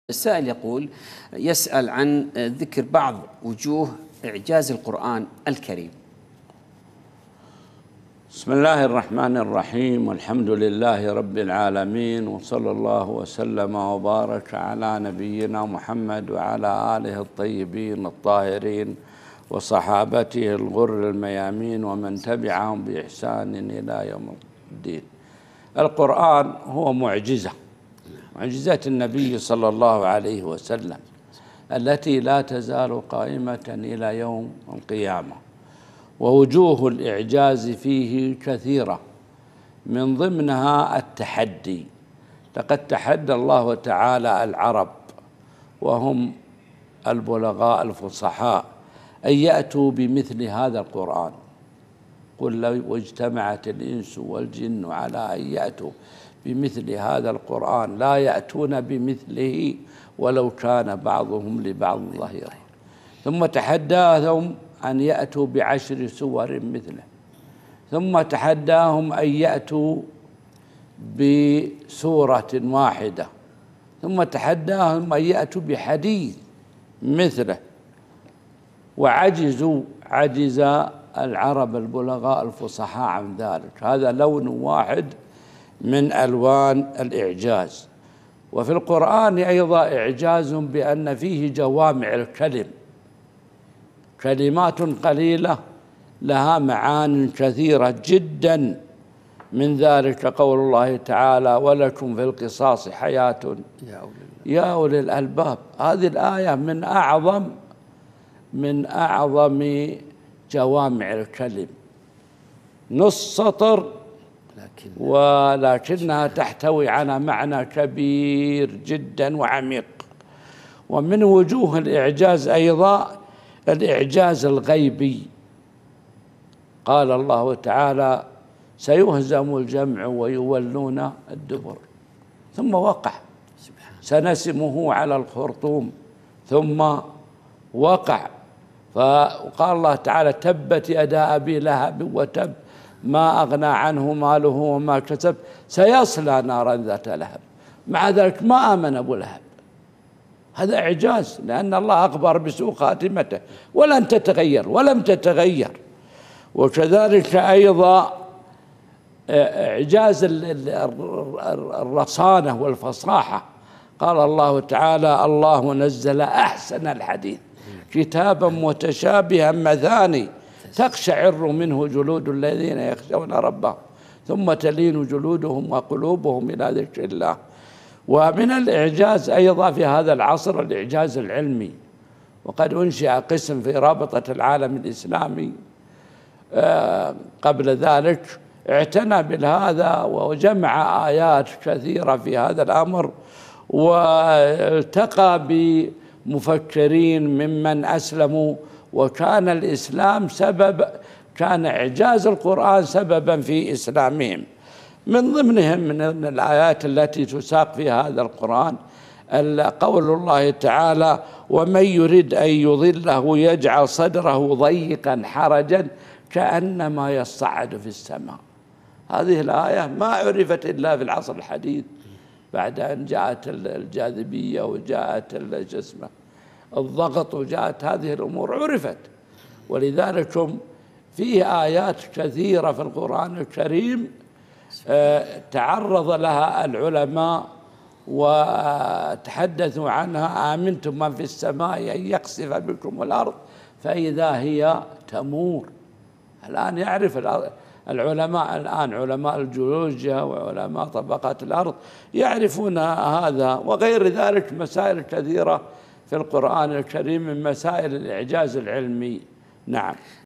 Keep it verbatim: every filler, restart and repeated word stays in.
السائل يقول يسأل عن ذكر بعض وجوه إعجاز القرآن الكريم. بسم الله الرحمن الرحيم، والحمد لله رب العالمين، وصلى الله وسلم وبارك على نبينا محمد وعلى آله الطيبين الطاهرين وصحابته الغر الميامين ومن تبعهم بإحسان إلى يوم الدين. القرآن هو معجزة معجزات النبي صلى الله عليه وسلم التي لا تزال قائمة إلى يوم القيامة، ووجوه الإعجاز فيه كثيرة، من ضمنها التحدي. لقد تحدى الله تعالى العرب وهم البلغاء الفصحاء أن يأتوا بمثل هذا القرآن. قل لو اجتمعت الإنس والجن على أن يأتوا بمثل هذا القرآن لا يأتون بمثله ولو كان بعضهم لبعض ظهيرا. ثم تحداهم أن يأتوا بعشر سور مثله، ثم تحداهم أن يأتوا بسورة واحدة، ثم تحداهم أن يأتوا بحديث مثله، وعجزوا عجز العرب البلغاء الفصحاء عن ذلك. هذا لون واحد من ألوان الإعجاز. وفي القرآن أيضا إعجاز بأن فيه جوامع الكلم، كلمات قليلة لها معان كثيرة جدا. من ذلك قول الله تعالى: ولكم في القصاص حياة يا أولي الألباب. هذه الآية من أعظم من أعظم جوامع الكلم، نص سطر ولكنها تحتوي على معنى كبير جدا وعميق. ومن وجوه الإعجاز أيضا الإعجاز الغيبي. قال الله تعالى: سيهزم الجمع ويولون الدبر، ثم وقع. سنسمه على الخرطوم، ثم وقع. فقال الله تعالى: تبت يدا أبي لهب وتب ما أغنى عنه ماله وما كسب سيصلى نارا ذات لهب. مع ذلك ما آمن أبو لهب. هذا إعجاز، لأن الله أخبر بسوء خاتمته ولن تتغير ولم تتغير. وكذلك أيضا إعجاز الرصانة والفصاحة. قال الله تعالى: الله نزل أحسن الحديث كتابا متشابها مثاني تقشعر منه جلود الذين يخشون ربهم ثم تلين جلودهم وقلوبهم إلى ذكر الله. ومن الإعجاز أيضا في هذا العصر الإعجاز العلمي. وقد أنشئ قسم في رابطة العالم الإسلامي قبل ذلك اعتنى بهذا وجمع آيات كثيرة في هذا الأمر، والتقى بمفكرين ممن أسلموا، وكان الإسلام سبب كان إعجاز القرآن سببا في إسلامهم. من ضمنهم من الآيات التي تساق في هذا القرآن قول الله تعالى: ومن يرد أن يضله يجعل صدره ضيقا حرجا كأنما يصعد في السماء. هذه الآية ما عرفت إلا في العصر الحديث، بعد أن جاءت الجاذبية وجاءت الجسمة الضغط وجاءت هذه الأمور عرفت. ولذلك فيه آيات كثيرة في القرآن الكريم تعرض لها العلماء وتحدثوا عنها: آمنتم من في السماء أن يقصف بكم الأرض فإذا هي تمور. الآن يعرف العلماء الآن علماء الجيولوجيا وعلماء طبقات الأرض يعرفون هذا، وغير ذلك مسائل كثيرة في القرآن الكريم من مسائل الإعجاز العلمي. نعم.